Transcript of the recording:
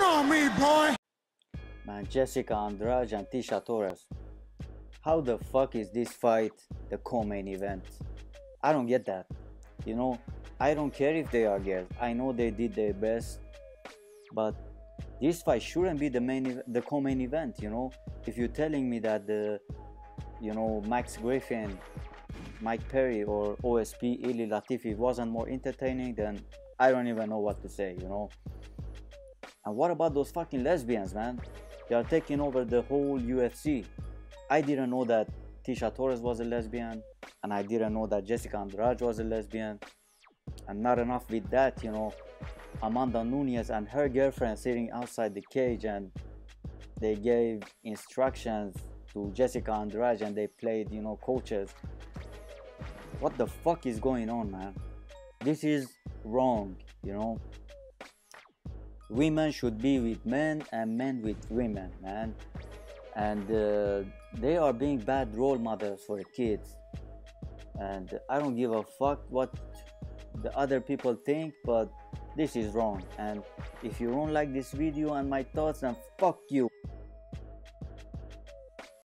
on me, boy! Man, Jessica Andrade and Tisha Torres. How the fuck is this fight the co-main event? I don't get that. You know, I don't care if they are girls. I know they did their best, but this fight shouldn't be the co-main event. You know, if you're telling me that Max Griffin, Mike Perry, or OSP Ili Latifi wasn't more entertaining, then I don't even know what to say. You know. And what about those fucking lesbians, man? They are taking over the whole UFC. I didn't know that Tisha Torres was a lesbian, and I didn't know that Jessica Andrade was a lesbian. And not enough with that, you know, Amanda Nunes and her girlfriend sitting outside the cage, and they gave instructions to Jessica Andrade, and they played, you know, coaches. What the fuck is going on, man? This is wrong, you know. Women should be with men and men with women, man. And they are being bad role models for the kids. And I don't give a fuck what the other people think, but this is wrong. And if you don't like this video and my thoughts, then fuck you.